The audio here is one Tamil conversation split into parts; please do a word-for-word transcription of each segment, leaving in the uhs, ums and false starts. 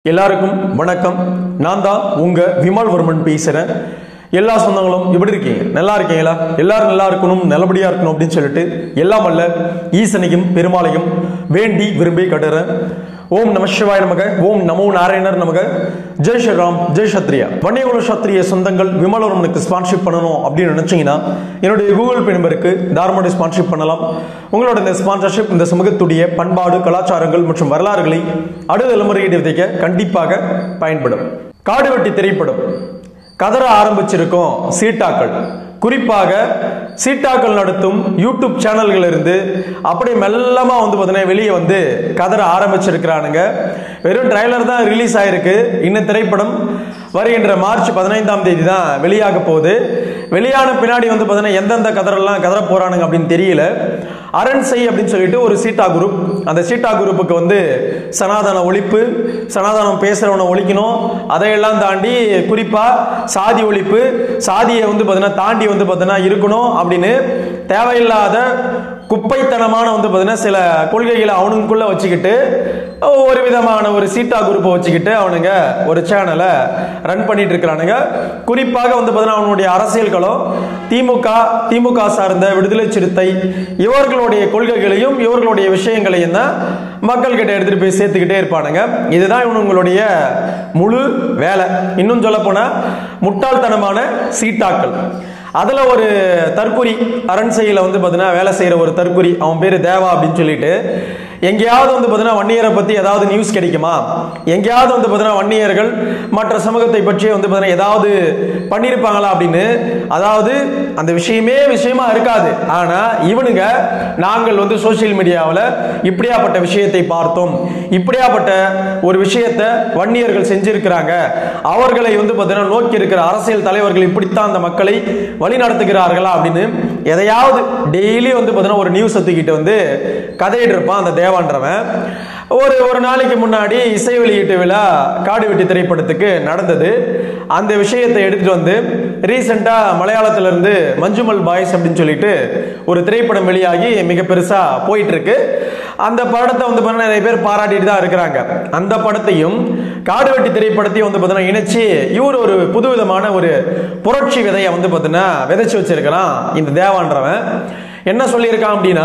எல்லாருக்கும் வணக்கம். நான் தான் உங்க விமல் வர்மன் பேசுறேன். எல்லா சொந்தங்களும் எப்படி இருக்கீங்க? நல்லா இருக்கீங்களா? எல்லாரும் நல்லா இருக்கணும், நல்லபடியா இருக்கணும் அப்படின்னு சொல்லிட்டு எல்லாம் அல்ல ஈசனையும் பெருமாளையும் வேண்டி விரும்பி கட்டுறேன். ஓம் நம சிவாய நமக, ஓம் நமோ நாராயணர் நமக, ஜெய் ஸ்ரீராம், ஜெய் சத்ரியா. வன்னியகுல சத்ரிய சொந்தங்கள் விமல் வர்மனுக்கு ஸ்பான்ஷிப் பண்ணணும் அப்படின்னு நினைச்சீங்கன்னா என்னுடைய கூகுள் பே நம்பருக்கு தாராளமாக ஸ்பான்ஷிப் பண்ணலாம். உங்களோட இந்த ஸ்பான்சர்ஷிப் இந்த சமூகத்துடைய பண்பாடு, கலாச்சாரங்கள் மற்றும் வரலாறுகளை அடுத்த தலைமுறையிட விதைக்க கண்டிப்பாக பயன்படும். காடுவெட்டி திரைப்படம் கதற ஆரம்பிச்சிருக்கோம் சீட்டாக்கள். குறிப்பாக சீட்டாக்கள் நடத்தும் யூடியூப் சேனல்கள் இருந்து அப்படியே மெல்லமா வந்து பார்த்தீங்கன்னா வெளியே வந்து கதற ஆரம்பிச்சிருக்கிறானுங்க. வெறும் ட்ரைலர் தான் ரிலீஸ் ஆயிருக்கு. இன்னும் திரைப்படம் வருகின்ற மார்ச் பதினைந்தாம் தேதி தான் வெளியாக போகுது. வெளியான பின்னாடி வந்து பார்த்தீங்கன்னா எந்தெந்த கதரெல்லாம் கதற போறானுங்க அப்படின்னு தெரியல. அரண்சை அப்படின்னு சொல்லிட்டு ஒரு சீட்டா குரூப், அந்த சீட்டா குரூப்புக்கு வந்து சனாதன ஒழிப்பு, சனாதனம் பேசுறவனை ஒழிக்கணும், அதையெல்லாம் தாண்டி குறிப்பா சாதி ஒழிப்பு, சாதியை வந்து பார்த்தீங்கன்னா தாண்டி வந்து பார்த்தீங்கன்னா இருக்கணும் அப்படின்னு தேவையில்லாத குப்பைத்தனமான வந்து பார்த்தீங்கன்னா சில கொள்கைகளை அவனுக்குள்ள வச்சுக்கிட்டு ஒரு விதமான ஒரு சீட்டா குரூப்பை வச்சுக்கிட்டு அவனுங்க ஒரு சேனலை ரன் பண்ணிட்டு இருக்கிறானுங்க. குறிப்பாக வந்து பார்த்தீங்கன்னா அவனுடைய அரசியல் களம் திமுக, திமுக சார்ந்த விடுதலை சிறுத்தை இவர்களுடைய கொள்கைகளையும் இவர்களுடைய விஷயங்களையும் தான் மக்கள் கிட்ட எடுத்துட்டு போய் சேர்த்துக்கிட்டே இருப்பானுங்க. இதுதான் இவனுங்களுடைய முழு வேலை. இன்னும் சொல்ல போனா முட்டாள்தனமான சீட்டாக்கள். அதுல ஒரு தற்குறி அரண்சையில வந்து பாத்தீங்கன்னா வேலை செய்யற ஒரு தற்குறி, அவன் பேரு தேவா அப்படின்னு சொல்லிட்டு, எங்கேயாவது வந்து பார்த்தீங்கன்னா வன்னியரை பற்றி ஏதாவது நியூஸ் கிடைக்குமா, எங்கேயாவது வந்து பார்த்தீங்கன்னா வன்னியர்கள் மற்ற சமூகத்தை பற்றி வந்து பார்த்தீங்கன்னா ஏதாவது பண்ணியிருப்பாங்களா அப்படின்னு, அதாவது அந்த விஷயமே விஷயமா இருக்காது. ஆனால் இவனுங்க நாங்கள் வந்து சோசியல் மீடியாவில் இப்படியாப்பட்ட விஷயத்தை பார்த்தோம், இப்படியாப்பட்ட ஒரு விஷயத்தை வன்னியர்கள் செஞ்சிருக்கிறாங்க, அவர்களை வந்து பார்த்தீங்கன்னா நோக்கி இருக்கிற அரசியல் தலைவர்கள் இப்படித்தான் அந்த மக்களை வழி நடத்துகிறார்களா அப்படின்னு எதையாவது டெய்லி வந்து பார்த்தீங்கன்னா ஒரு நியூஸ் தூக்கிட்டு வந்து கதையிட்டு இருப்பான் அந்த தேவ ன்றவன். ஒரு ஒரு நாளைக்கு முன்னாடி இசை வெளியீட்டு விழா காடுவெட்டி திரைப்படத்துக்கு நடந்தது. அந்த விஷயத்தை எடுத்துட்டு வந்து ரீசெண்டா மலையாளத்துல இருந்து மஞ்சுமல் பாய்ஸ் அப்படின்னு சொல்லிட்டு ஒரு திரைப்படம் வெளியாகி மிக பெருசா போயிட்டு இருக்கு. அந்த படத்தை வந்து பார்த்தீங்கன்னா நிறைய பேர் பாராட்டிட்டு தான் இருக்கிறாங்க. அந்த படத்தையும் காடுவெட்டி திரைப்படத்தையும் வந்து பார்த்தீங்கன்னா இணைச்சு இவர் ஒரு புதுவிதமான ஒரு புரட்சி விதையை வந்து பார்த்தீங்கன்னா விதைச்சு வச்சிருக்கிறான் இந்த தேவான்றவன். என்ன சொல்லியிருக்கான் அப்படின்னா,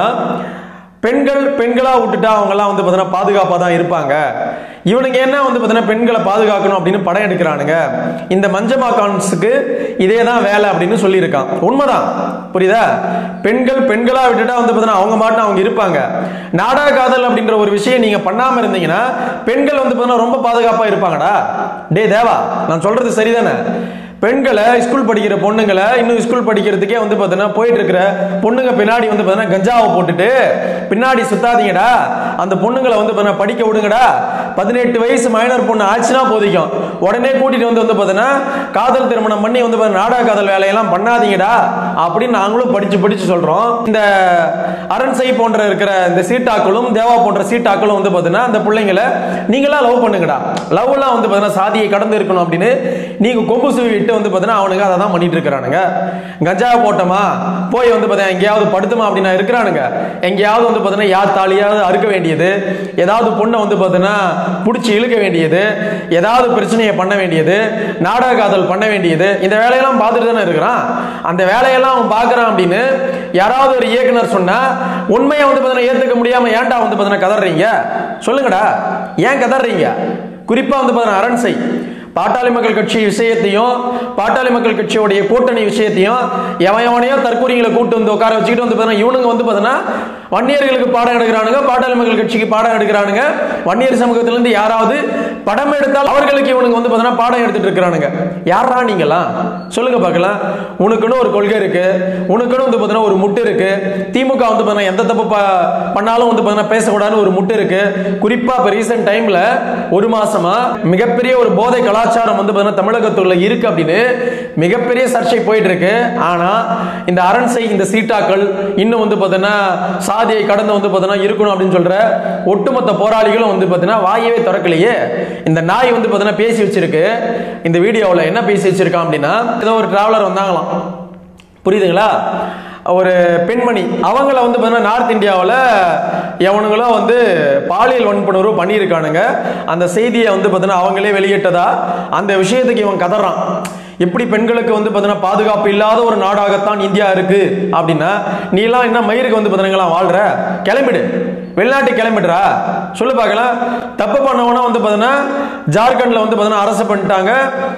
பெண்கள் பெண்களா விட்டுட்டா அவங்க எல்லாம் வந்து பார்த்தீங்கன்னா பாதுகாப்பா தான் இருப்பாங்க, இவனுங்க என்ன வந்து பார்த்தீங்கன்னா பெண்களை பாதுகாக்கணும் அப்படின்னு படம் எடுக்கிறானுங்க, இந்த மஞ்சமா கான்ஸுக்கு இதே தான் வேலை அப்படின்னு சொல்லியிருக்கான். உண்மைதான், புரியுதா? பெண்கள் பெண்களா விட்டுட்டா வந்து பார்த்தீங்கன்னா அவங்க மாட்டு அவங்க இருப்பாங்க. நாடக காதல் அப்படின்ற ஒரு விஷயம் நீங்க பண்ணாம இருந்தீங்கன்னா பெண்கள் வந்து பார்த்தீங்கன்னா ரொம்ப பாதுகாப்பா இருப்பாங்கடா. டே தேவா, நான் சொல்றது சரிதானே? பெண்களை ஸ்கூல் படிக்கிற பொண்ணுங்களை இன்னும் ஸ்கூல் படிக்கிறதுக்கே வந்து பார்த்தீங்கன்னா போயிட்டு இருக்கிற பொண்ணுங்க பின்னாடி வந்து பார்த்தீங்கன்னா கஞ்சாவை போட்டுட்டு பின்னாடி சுத்தாதீங்கடா, அந்த பொண்ணுங்களை வந்து பார்த்தீங்கன்னா படிக்க விடுங்கடா. பதினெட்டு வயசு மைனர் பொண்ணு ஆச்சுன்னா போதிக்கும், உடனே கூட்டிட்டு வந்து வந்து பார்த்தீங்கன்னா காதல் திருமணம் பண்ணி வந்து நாடக காதல் வேலையெல்லாம் பண்ணாதீங்கடா அப்படின்னு நாங்களும் படிச்சு படிச்சு சொல்றோம். இந்த அரண்சை போன்ற இருக்கிற இந்த சீட்டாக்களும் தேவா போன்ற சீட்டாக்களும் வந்து பார்த்தீங்கன்னா அந்த பிள்ளைங்களை நீங்களா லவ் பண்ணுங்கடா, லவ் எல்லாம் வந்து பார்த்தீங்கன்னா சாதியை கடந்து இருக்கணும் அப்படின்னு நீங்க கொம்பு சுவி வந்து பார்த்தீங்கன்னா அவனுங்க அதை தான் பண்ணிட்டு இருக்கிறானுங்க. கஞ்சா போட்டோமா போய் வந்து பார்த்தீங்கன்னா எங்கேயாவது படுத்துமா அப்படின்னா இருக்கிறானுங்க. எங்கேயாவது வந்து பார்த்தீங்கன்னா யார் தாலியாவது அறுக்க வேண்டியது, ஏதாவது பொண்ணை வந்து பார்த்தீங்கன்னா பிடிச்சி இழுக்க வேண்டியது, ஏதாவது பிரச்சனையை பண்ண வேண்டியது, நாடக காதல் பண்ண வேண்டியது, இந்த வேலையெல்லாம் பார்த்துட்டு தானே இருக்கிறான். அந்த வேலையெல்லாம் அவன் பார்க்கறான் அப்படின்னு யாராவது ஒரு இயக்குனர் சொன்னா உண்மையை வந்து பார்த்தீங்கன்னா ஏற்றுக்க முடியாம ஏன்டா வந்து பார்த்தீங்கன்னா கதறீங்க சொல்லுங்கடா, ஏன் கதறீங்க? குறிப்பா வந்து பார்த்தீங்கன்னா அரண்சை பாட்டாளி மக்கள் கட்சி விஷயத்தையும் பாட்டாளி மக்கள் கட்சியோடைய கூட்டணி விஷயத்தையும் எவனையோ தற்கூரிகளை கூட்டு வந்து உட்கார வச்சுக்கிட்டு வந்து பார்த்தீங்கன்னா இவனுங்க வந்து பார்த்தீங்கன்னா வன்னியர்களுக்கு பாடம் எடுக்கிறானுங்க, பாட்டாளி மக்கள் கட்சிக்கு பாடம் எடுக்கிறானுங்க. வன்னியர் சமூகத்திலிருந்து யாராவது படம் எடுத்தால் அவர்களுக்கு இவனுங்க வந்து பார்த்தீங்கன்னா பாடம் எடுத்துட்டு இருக்கிறானுங்க. யாரா நீங்களாம் சொல்லுங்க பார்க்கலாம். உனக்குன்னு ஒரு கொள்கை இருக்கு, உனக்குன்னு வந்து பார்த்தீங்கன்னா ஒரு முட்டு இருக்கு. திமுக வந்து பார்த்தீங்கன்னா எந்த தப்பு பண்ணாலும் வந்து பார்த்தீங்கன்னா பேசக்கூடாதுன்னு ஒரு முட்டு இருக்கு. குறிப்பா இப்போ ரீசெண்ட் டைம்ல ஒரு மாசமா மிகப்பெரிய ஒரு போதை கலாச்சாரம் வந்து பார்த்தீங்கன்னா தமிழகத்துல இருக்கு அப்படின்னு மிகப்பெரிய சர்ச்சை போயிட்டு இருக்கு. ஆனா இந்த அரண்சை இந்த சீட்டாக்கள் இன்னும் வந்து பார்த்தீங்கன்னா சாதியை கடந்து வந்து பார்த்தீங்கன்னா இருக்கணும் அப்படின்னு சொல்ற ஒட்டுமொத்த போராளிகளும் வந்து பார்த்தீங்கன்னா வாயவே திறக்கலையே. இந்த நாய் வந்து பார்த்தீங்கன்னா பேசி வச்சிருக்கு. இந்த வீடியோவில் என்ன பேசி வச்சிருக்கான் அப்படின்னா, ஏதோ ஒரு டிராவலர் வந்தாங்களாம், புரியுதுங்களா? ஒரு பெண்மணி அவங்கள வந்து பார்த்தீங்கன்னா நார்த் இந்தியாவில் எவனுங்களும் வந்து பாலியல் வன்புணர்வு பண்ணியிருக்கானுங்க. அந்த செய்தியை வந்து பார்த்தீங்கன்னா அவங்களே வெளியிட்டதா அந்த விஷயத்துக்கு இவன் கதறான். எப்படி பெண்களுக்கு வந்து பார்த்தீங்கன்னா பாதுகாப்பு இல்லாத ஒரு நாடாகத்தான் இந்தியா இருக்கு அப்படின்னா, நீலாம் என்ன மயிருக்கு வந்து பார்த்தீங்கன்னா வாழ்ற, கிளம்பிடு, வெளிநாட்டு கிளம்பிடுறா சொல்லு பார்க்கலாம். தப்பு பண்ணவனா வந்து பார்த்தீங்கன்னா ஜார்க்கண்ட்ல வந்து பார்த்தீங்கன்னா அரசு பண்ணிட்டாங்க.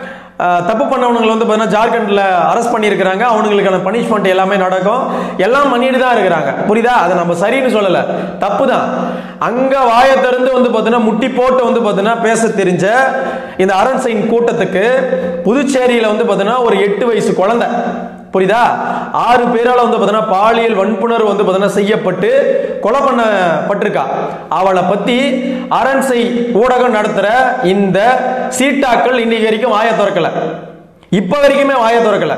தப்பு பண்ணவனுங்களை வந்து பார்த்தீங்கன்னா ஜார்க்கண்ட்ல அரெஸ்ட் பண்ணியிருக்கிறாங்க. அவனுங்களுக்கான பனிஷ்மெண்ட் எல்லாமே நடக்கும், எல்லாம் பண்ணிட்டு தான் இருக்கிறாங்க. புரியுதா? அதை நம்ம சரின்னு சொல்லலை, தப்பு தான். அங்க வாயை திறந்து வந்து பார்த்தீங்கன்னா முட்டி போட்டு வந்து பார்த்தீங்கன்னா பேச தெரிஞ்ச இந்த அரண்சைன் கூட்டத்துக்கு புதுச்சேரியில வந்து பார்த்தீங்கன்னா ஒரு எட்டு வயசு குழந்தை, புரியுதா, ஆறு பேரால வந்து பார்த்தீங்கன்னா பாலியல் வன்புணர்வு வந்து பார்த்தீங்கன்னா செய்யப்பட்டு கொலை பண்ணப்பட்டிருக்கா. அவளை பத்தி அரண்சை ஊடகம் நடத்துற இந்த சீட்டாக்கள் இன்னைக்கு வரைக்கும் வாயை திறக்கல. இப்ப வரைக்குமே வாயை திறக்கல.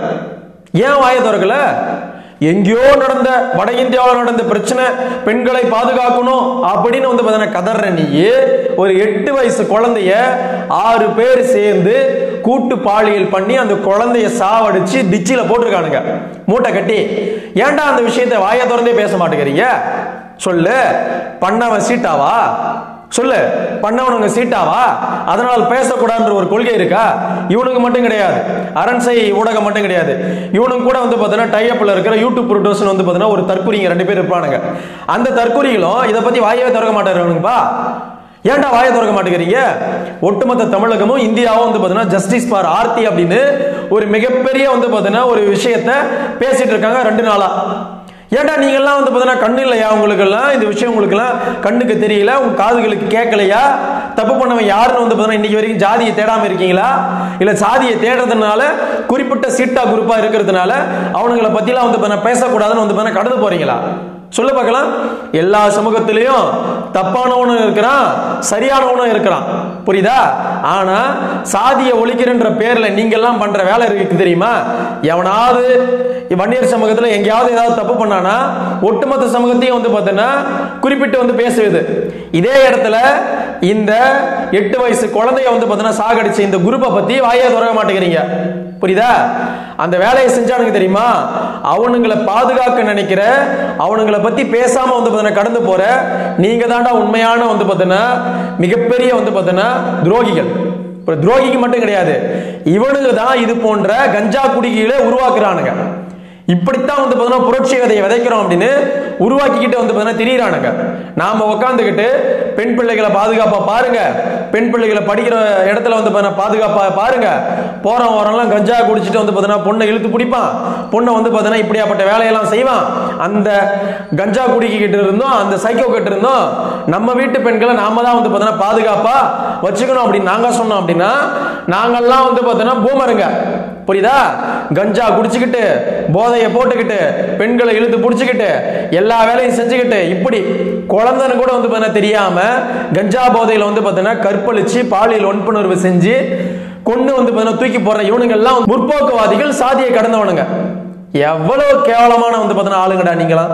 ஏன் வாயை திறக்கல? எங்கேயோ நடந்த வட இந்தியாவில் நடந்த பிரச்சனை, பெண்களை பாதுகாக்கணும் அப்படின்னு வந்து பார்த்தீங்கன்னா கதற நீ ஒரு எட்டு வயசு குழந்தைய ஆறு பேர் சேர்ந்து கூட்டு பாலியல் பண்ணி அந்த குழந்தைய சாவடிச்சு டிச்சில போட்டிருக்கானுங்க மூட்டை கட்டி. ஏன்டா அந்த விஷயத்தை வாயை திறந்தே பேச மாட்டேங்கிறீங்க? சொல்லு, பண்ணவன் சீட்டாவா? சொல்லு, பண்ணவனுங்க சீட்டாவா? அதனால் பேசக்கூடாதுன்ற ஒரு கொள்கை இருக்கா? இவனுக்கு மட்டும் கிடையாது, அரண்சை ஊடகம் மட்டும் கிடையாது, இவனுக்கு கூட வந்து பார்த்தீங்கன்னா டைஅப்ல இருக்கிற யூடியூப் ப்ரொடியூசர் வந்து பார்த்தீங்கன்னா ஒரு தற்கொலைங்க ரெண்டு பேர் இருப்பானுங்க. அந்த தற்கொலைகளும் இதை பத்தி வாயவே திறக்க மாட்டாருப்பா. ஏன்டா வாயை திறக்க மாட்டேங்கிறீங்க? ஒட்டுமொத்த தமிழகமும் இந்தியாவும் வந்து பார்த்தீங்கன்னா ஜஸ்டிஸ் ஃபார் ஆர்த்தி அப்படின்னு ஒரு மிகப்பெரிய வந்து பார்த்தீங்கன்னா ஒரு விஷயத்த பேசிட்டு இருக்காங்க ரெண்டு நாளா. ஏன்டா நீங்க எல்லாம் வந்து பார்த்தீங்கன்னா கண்ணு இல்லையா உங்களுக்கு எல்லாம்? இந்த விஷயம் உங்களுக்கு எல்லாம் கண்ணுக்கு தெரியல, உங்க காதுகளுக்கு கேட்கலையா? தப்பு பண்ணவன் யாருன்னு வந்து பார்த்தீங்கன்னா இன்னைக்கு வரைக்கும் ஜாதியை தேடாம இருக்கீங்களா? இல்ல ஜாதியை தேடுறதுனால குறிப்பிட்ட சீட்டா குரூப்பா இருக்கிறதுனால அவனுங்களை பத்திலாம் வந்து பார்த்தீங்கன்னா பேசக்கூடாதுன்னு வந்து பார்த்தீங்கன்னா கடந்து போறீங்களா? சொல்ல பார்க்கலாம். எல்லா சமூகத்திலையும் தப்பானவனும் இருக்கிறான், சரியானவனும் இருக்கிறான், புரியுதா? ஆனா சாதியை ஒழிக்கிறன்ற பேர்ல நீங்க எல்லாம் பண்ற வேலை இருக்கு தெரியுமா? எவனாவது வன்னியர் சமூகத்துல எங்கேயாவது ஏதாவது தப்பு பண்ணானா ஒட்டுமொத்த சமூகத்தையும் வந்து பார்த்தீங்கன்னா குறிப்பிட்டு வந்து பேசுவது. இதே இடத்துல இந்த எட்டு வயசு குழந்தைய வந்து பார்த்தீங்கன்னா சாகடிச்ச இந்த குரூப்பை பத்தி வாயை திறக்க மாட்டேங்கிறீங்க, புரியுதா? அந்த வேலையை செஞ்சானுங்க தெரியுமா? அவனுங்களை பாதுகாக்க நினைக்கிற, அவனுங்களை பத்தி பேசாம வந்து பார்த்தீங்கன்னா கடந்து போற நீங்க தாண்டா உண்மையான வந்து பார்த்தீங்கன்னா மிகப்பெரிய வந்து பார்த்தீங்கன்னா துரோகிகள். துரோகிக்கு மட்டும் கிடையாது, இவனுக்கு தான் இது போன்ற கஞ்சா குடிகளை உருவாக்குறானுங்க. இப்படித்தான் வந்து பார்த்தீங்கன்னா புரட்சி விதையை விதைக்கிறோம் அப்படின்னு உருவாக்கிக்கிட்டு வந்து பார்த்தீங்கன்னா திரியிறானுங்க. நாம உட்காந்துக்கிட்டு பெண் பிள்ளைகளை பாதுகாப்பா பாருங்க, பெண் பிள்ளைகளை படிக்கிற இடத்துல வந்து பார்த்தீங்கன்னா பாதுகாப்பா பாருங்க, போற வரலாம் கஞ்சா குடிச்சிட்டு வந்து பார்த்தீங்கன்னா பொண்ணை இழுத்து பிடிப்பான், பொண்ணை வந்து பார்த்தீங்கன்னா இப்படியாப்பட்ட வேலையெல்லாம் செய்வான். அந்த கஞ்சா குடிக்கிட்டு இருந்தோம், அந்த சைக்கோ கிட்ட இருந்தோம், நம்ம வீட்டு பெண்களை நாம தான் வந்து பார்த்தீங்கன்னா பாதுகாப்பா வச்சுக்கணும் அப்படின்னு நாங்க சொன்னோம் அப்படின்னா நாங்கெல்லாம் வந்து பார்த்தீங்கன்னா பூமருங்க, புரியுதா? கஞ்சா குடிச்சுக்கிட்டு போதையை போட்டுக்கிட்டு பெண்களை இழுத்து பிடிச்சுக்கிட்டு எல்லா வேலையும் செஞ்சுக்கிட்டு இப்படி குழந்தைன்னு கூட வந்து பார்த்தீங்கன்னா தெரியாம கஞ்சா போதையில வந்து பார்த்தீங்கன்னா கற்பழிச்சு பாலியல் வன்புணர்வு செஞ்சு கொண்டு வந்து பார்த்தீங்கன்னா தூக்கி போடுற இவனுங்க எல்லாம் முற்போக்குவாதிகள், சாதியை கடந்தவனுங்க. எவ்வளவு கேவலமான வந்து பார்த்தீங்கன்னா ஆளுங்கடா நீங்களாம்.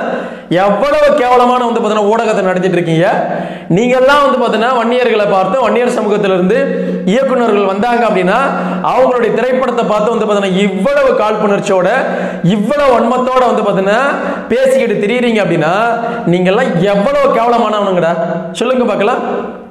எவ்வளவு கேவலமான வந்து பார்த்தீங்கன்னா ஊடகத்தை நடத்திட்டு இருக்கீங்க. நீங்க எல்லாம் வந்து பார்த்தீங்கன்னா வன்னியர்களை பார்த்து, வன்னியர் சமூகத்திலிருந்து இயக்குநர்கள் வந்தாங்க அப்படின்னா அவங்களுடைய திரைப்படத்தை பார்த்து வந்து பார்த்தீங்கன்னா இவ்வளவு காழ்ப்புணர்ச்சியோட இவ்வளவு வன்மத்தோட வந்து பார்த்தீங்கன்னா பேசிக்கிட்டு திரியுறீங்க அப்படின்னா நீங்க எல்லாம் எவ்வளவு கேவலமானவனுங்கடா சொல்லுங்க பார்க்கலாம்.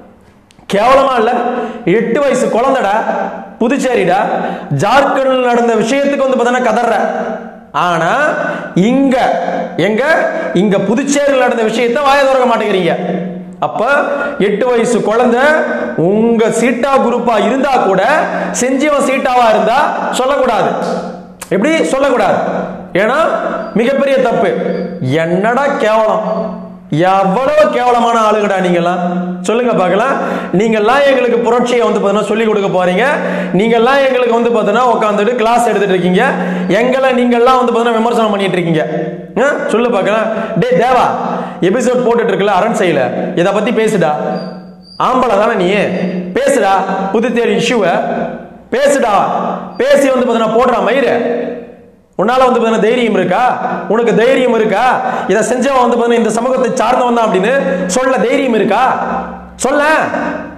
கேவலமா இல்ல? எட்டு வயசு குழந்தைடா, புதுச்சேரிடா, ஜார்க்கண்ட் நடந்த விஷயத்துக்கு வந்து பார்த்தீங்கன்னா கதற. ஆனா இங்க எங்க இங்க புதுச்சேரியில் நடந்த விஷயத்தை வாய திறக்க மாட்டேங்கிறீங்க. அப்ப எட்டு வயசு குழந்தை உங்க சீட்டா குரூப்பா இருந்தா கூட செஞ்சவன் சீட்டாவா இருந்தா சொல்லக்கூடாது. எப்படி சொல்லக்கூடாது? ஏன்னா மிகப்பெரிய தப்பு. என்னடா கேவலம், எவ்வளவு கேவலமான ஆளுங்கடா நீங்கெல்லாம் சொல்லுங்க பார்க்கலாம். நீங்கெல்லாம் எங்களுக்கு புரட்சியை வந்து பார்த்தீங்கன்னா சொல்லி கொடுக்க போறீங்க, நீங்கெல்லாம் எங்களுக்கு வந்து பார்த்தீங்கன்னா உட்காந்துட்டு கிளாஸ் எடுத்துட்டு இருக்கீங்க, எங்களை நீங்கெல்லாம் வந்து பார்த்தீங்கன்னா விமர்சனம் பண்ணிட்டு இருக்கீங்க. சொல்லு பார்க்கலாம். டே தேவா, எபிசோட் போட்டுட்டு இருக்கல அரண்சையில, இதை பத்தி பேசுடா. ஆம்பளை தானே நீ, பேசுடா. புதுச்சேரி இஷ்யூவை பேசுடா. பேசி வந்து பார்த்தீங்கன்னா போடுறா மயிறு. உன்னால வந்து பார்த்தீங்கன்னா தைரியம் இருக்கா? உனக்கு தைரியம் இருக்கா? இதை செஞ்சவன் வந்து பார்த்தீங்கன்னா இந்த சமூகத்தை சார்ந்தவன் தான் அப்படின்னு சொல்ல தைரியம் இருக்கா? சொல்ல.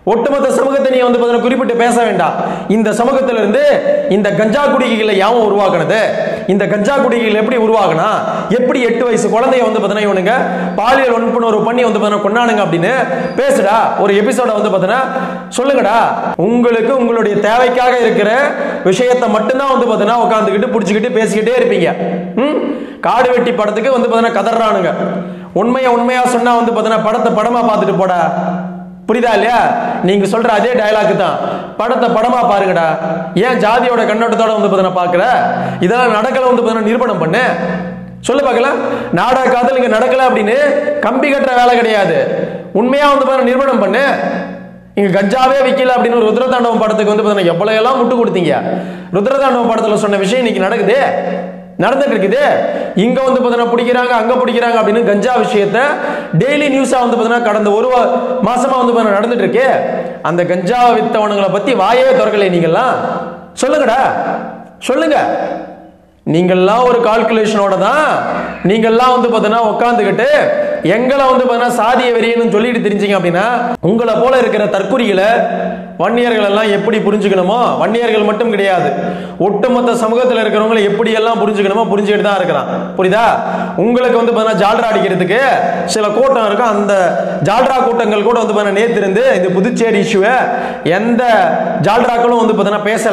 ஒட்டுமொத்த சமூகத்தை நீ வந்து பார்த்தீங்கன்னா குறிப்பிட்டு பேச வேண்டாம். இந்த சமூகத்திலிருந்து இந்த கஞ்சா குடிகளை யாவும் உருவாக்குனது, இந்த கஞ்சா குடிகள் எப்படி உருவாகுனா, எப்படி எட்டு வயசு குழந்தைய வந்து பார்த்தீங்கன்னா இவனுங்க பாலியல் வன்புணர்வு பண்ணி வந்து பார்த்தீங்கன்னா கொண்டானுங்க அப்படின்னு பேசுடா. ஒரு எபிசோட வந்து பார்த்தீங்கன்னா சொல்லுங்கடா. உங்களுக்கு உங்களுடைய தேவைக்காக இருக்கிற விஷயத்தை மட்டும்தான் வந்து பார்த்தீங்கன்னா உட்காந்துக்கிட்டு பிடிச்சிக்கிட்டு பேசிக்கிட்டே இருப்பீங்க. ம் காடு வெட்டி படத்துக்கு வந்து பார்த்தீங்கன்னா கதறானுங்க. உண்மையா உண்மையா சொன்னா வந்து பார்த்தீங்கன்னா படத்தை படமா பார்த்துட்டு போடா. புரியுதா இல்லையா? நீங்க சொல்ற அதே டயலாக் தான். படத்தை படமா பாருங்கடா. ஏன் ஜாதியோட கண்ணோட்டத்தோட வந்து பார்த்தீங்கன்னா பார்க்கற? இதெல்லாம் நடக்கல வந்து பார்த்தீங்கன்னா நிரூபணம் பண்ணு. சொல்லு பார்க்கலாம். நாடக காதல் இங்க நடக்கல அப்படின்னு கம்பி கட்டுற வேலை கிடையாது. உண்மையா வந்து பார்த்தீங்கன்னா நிரூபணம் பண்ணு. இங்க கஞ்சாவே விக்கல அப்படின்னு ஒரு ருத்ரதாண்டவம் படத்துக்கு வந்து பார்த்தீங்கன்னா எவ்வளவு எல்லாம் முட்டு கொடுத்தீங்க. ருத்ரதாண்டவம் படத்துல சொன்ன விஷயம் இன்னைக்கு நடக்குது, நடந்துட்டு இருக்குது. இங்க வந்து பார்த்தீங்கன்னா பிடிக்கிறாங்க, அங்க பிடிக்கிறாங்க அப்படின்னு கஞ்சா விஷயத்தை டெய்லி நியூஸா வந்து பார்த்தீங்கன்னா கடந்த ஒரு மாசமா வந்து பார்த்தீங்கன்னா நடந்துட்டு இருக்கு. அந்த கஞ்சா வித்தவனுங்களை பத்தி வாயே திறக்கலை. நீங்கெல்லாம் சொல்லுங்கடா, சொல்லுங்க. நீங்கெல்லாம் ஒரு கால்குலேஷனோட தான் நீங்கெல்லாம் வந்து பார்த்தீங்கன்னா உட்காந்துக்கிட்டு எங்களை வந்து பார்த்தீங்கன்னா சாதிய வெறியன்னு சொல்லிட்டு தெரிஞ்சீங்க அப்படின்னா உங்களை போல இருக்கிற தற்குறிகளை வன்னியர்கள் எல்லாம் எப்படி புரிஞ்சுக்கணுமோ, வன்னியர்கள் மட்டும் கிடையாது, ஒட்டுமொத்த சமூகத்தில் இருக்கிறவங்களை எப்படி எல்லாம் புரிஞ்சுக்கணுமோ புரிஞ்சுக்கிட்டு தான் இருக்கிறான். புரியுதா? உங்களுக்கு வந்து பார்த்தீங்கன்னா ஜால்ரா அடிக்கிறதுக்கு சில கூட்டம் இருக்கும். அந்த ஜால்ரா கூட்டங்கள் கூட வந்து பார்த்தீங்கன்னா நேத்து இருந்து இந்த புதுச்சேரி இஷ்யூவை எந்த ஜால்ராக்களும் வந்து பார்த்தீங்கன்னா பேசல.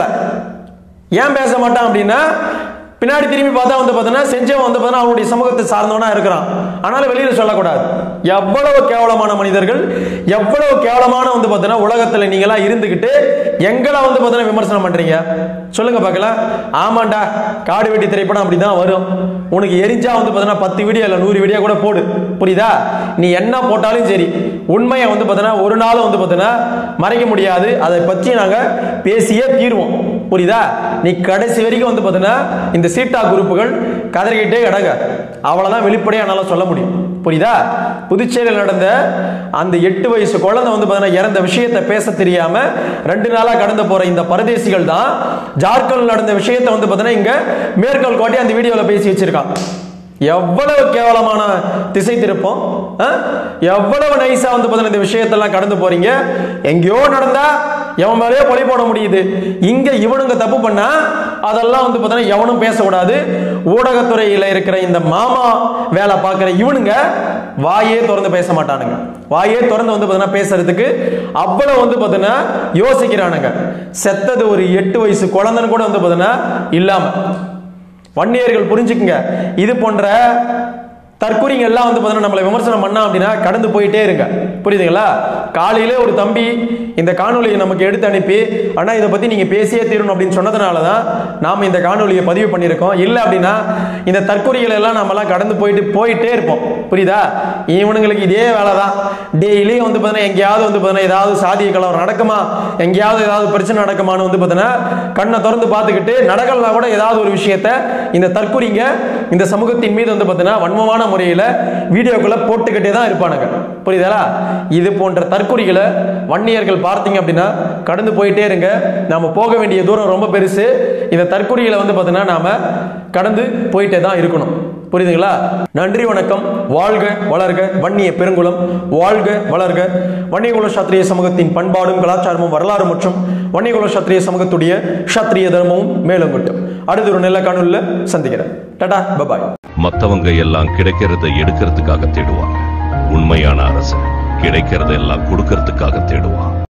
ஏன் பேச மாட்டான் அப்படின்னா பின்னாடி திரும்பி பார்த்தா வந்து பார்த்தீங்கன்னா செஞ்சவன் வந்து பார்த்தீங்கன்னா அவனுடைய சமூகத்தை சார்ந்தவனா இருக்கிறான். ஆனாலும் வெளியில சொல்லக்கூடாது. எவ்வளவு கேவலமான மனிதர்கள், எவ்வளவு கேவலமான வந்து பார்த்தீங்கன்னா உலகத்துல நீங்களா இருந்துகிட்டு எங்களை வந்து பார்த்தீங்கன்னா விமர்சனம் பண்றீங்க. சொல்லுங்க பார்க்கலாம். ஆமாண்டா, காடு வெட்டி திரைப்படம் அப்படிதான் வரும். உனக்கு எரிஞ்சா வந்து பார்த்தீங்கன்னா பத்து வீடியோ இல்லை நூறு வீடியோ கூட போடு. புரியுதா? நீ என்ன போட்டாலும் சரி, உண்மையை வந்து பார்த்தீங்கன்னா ஒரு நாளும் வந்து பார்த்தீங்கன்னா மறைக்க முடியாது. அதை பற்றி நாங்க பேசியே தீர்வோம். புரியுதா? நீ கடைசி வரைக்கும் வந்து பார்த்தீங்கன்னா இந்த சீட்டா குரூப்புகள் கதறிக்கிட்டே கிடங்க. அவ்வளவுதான் வெளிப்படையா என்னால சொல்ல முடியும். புரியுதா? புதுச்சேரியில் நடந்த அந்த எட்டு வயசு குழந்தை வந்து பார்த்தீங்கன்னா இறந்த விஷயத்தை பேச தெரியாம ரெண்டு நாளா கடந்து போற இந்த பரதேசிகள் தான் ஜார்க்கண்ட் நடந்த விஷயத்தை வந்து பார்த்தீங்கன்னா இங்க மேற்கோள் காட்டி அந்த வீடியோல பேசி வச்சிருக்கான். எவ்வளவு கேவலமான திசை திருப்பம், எவ்வளவு நைஸா வந்து பார்த்தீங்கன்னா இந்த விஷயத்தெல்லாம் கடந்து போறீங்க. எங்கேயோ நடந்தா எவன் மேலேயோ பழி போட முடியுது. இங்க இவனுங்க தப்பு பண்ணா அதெல்லாம் வந்து பார்த்தீங்கன்னா எவனும் பேசக்கூடாது. ஊடகத்துறையில இருக்கிற இந்த மாமா வேலை பார்க்கிற இவனுங்க வாயே திறந்து பேச மாட்டானுங்க. வாயே திறந்து வந்து பார்த்தீங்கன்னா பேசுறதுக்கு அவ்வளவு வந்து பார்த்தீங்கன்னா யோசிக்கிறானுங்க. செத்தது ஒரு எட்டு வயசு குழந்தைன்னு கூட வந்து பார்த்தீங்கன்னா இல்லாம. வன்னியர்கள் புரிஞ்சுக்குங்க. இது போன்ற தற்குறிங்க எல்லாம் வந்து பார்த்தீங்கன்னா நம்மளை விமர்சனம் பண்ணா அப்படின்னா கடந்து போயிட்டே இருங்க. புரியுதுங்களா? காலையில ஒரு தம்பி இந்த காணொலியை நமக்கு எடுத்து அனுப்பி அண்ணா இதை பத்தி நீங்க பேசியே தீரணும் அப்படின்னு சொன்னதுனால தான் நாம இந்த காணொலியை பதிவு பண்ணியிருக்கோம். இல்லை அப்படின்னா இந்த தற்குறிகளை எல்லாம் நம்ம எல்லாம் கடந்து போயிட்டு போயிட்டே இருப்போம். புரியுதா? இவனுங்களுக்கு இதே வேலை தான். டெய்லி வந்து பார்த்தீங்கன்னா எங்கேயாவது வந்து பார்த்தீங்கன்னா ஏதாவது சாதிய கலவரம் நடக்குமா, எங்கேயாவது ஏதாவது பிரச்சனை நடக்குமான்னு வந்து பார்த்தீங்கன்னா கண்ணை திறந்து பார்த்துக்கிட்டு நடக்கலனா கூட ஏதாவது ஒரு விஷயத்த இந்த தற்குறிங்க இந்த சமூகத்தின் மீது வந்து பார்த்தீங்கன்னா வன்மமான முறையில வீடியோக்குள்ள போட்டுக்கிட்டே தான் இருப்பானுங்க. புரியுதா? இது போன்ற தற்குறிகளை வன்னியர்கள் பார்த்தீங்க அப்படின்னா கடந்து போயிட்டே இருங்க. நாம போக வேண்டிய தூரம் ரொம்ப பெருசு. இந்த தற்குறிகளை வந்து பார்த்தீங்கன்னா நாம கடந்து போயிட்டே தான் இருக்கணும். புரியுதுங்களா? நன்றி, வணக்கம். வாழ்க வளர்க வன்னிய பெருங்குளம், வாழ்க வளர்க வன்னியகுல சத்திரிய சமூகத்தின் பண்பாடும் கலாச்சாரமும் வரலாறு மற்றும் வன்னியகுல சத்திரிய சமூகத்துடைய சத்திரிய தர்மமும் மேலோங்கட்டும். அடுத்த ஒரு நல்ல காணொலியில சந்திக்கிறேன். டாடா, பபாய். மத்தவங்க எல்லாம் கிடைக்கிறத எடுக்கிறதுக்காக தேடுவாங்க. உண்மையான அரசன் கிடைக்கிறத எல்லாம் கொடுக்கறதுக்காக தேடுவான்.